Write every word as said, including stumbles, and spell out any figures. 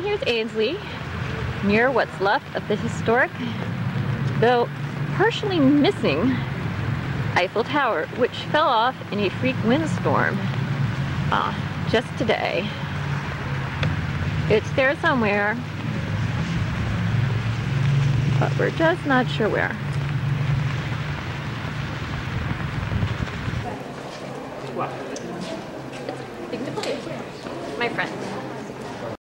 here's Ainsley, near what's left of the historic, though partially missing, Eiffel Tower, which fell off in a freak windstorm uh, just today. It's there somewhere, but we're just not sure where. What? It's big to play. My friend.